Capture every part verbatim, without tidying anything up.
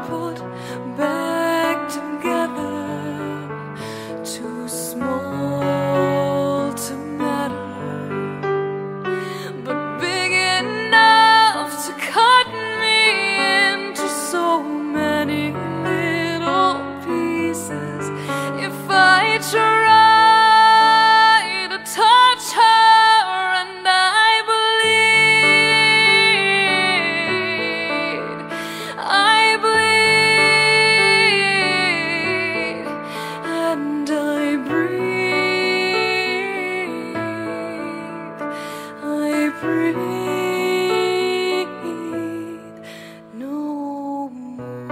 put back together, too small to matter, but big enough to cut me into so many little pieces. If I try to touch her, and I bleed, I bleed, and I breathe, I breathe no more.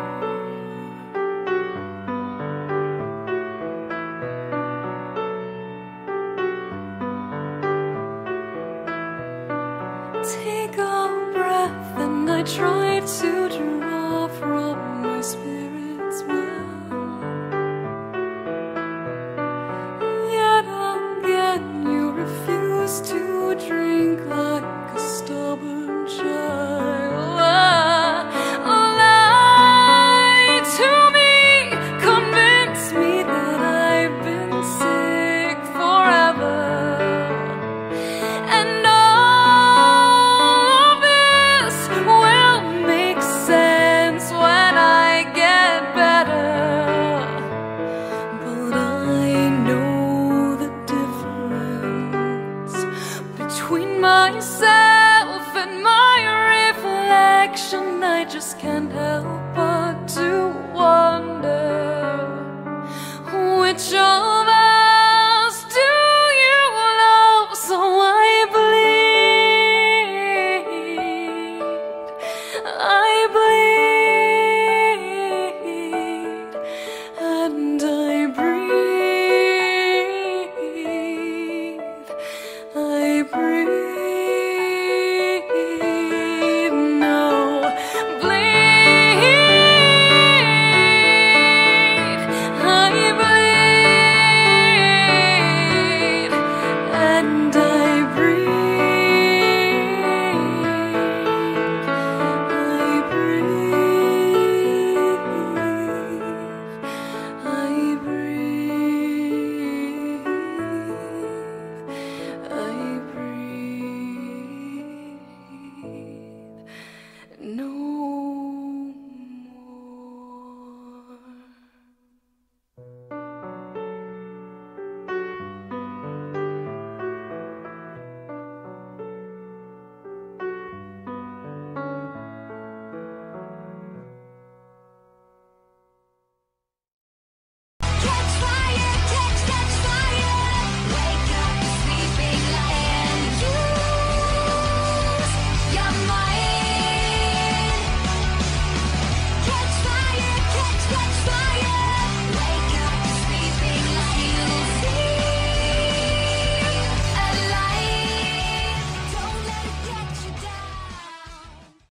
Take a breath, and I try to draw from my spirit's well. Yet again you refuse to drink like a stubborn child. Lie to me, convince me that I've been sick forever, and all of this will make sense when I get better. But I know the difference between myself and my reflection. I just can't help but to wonder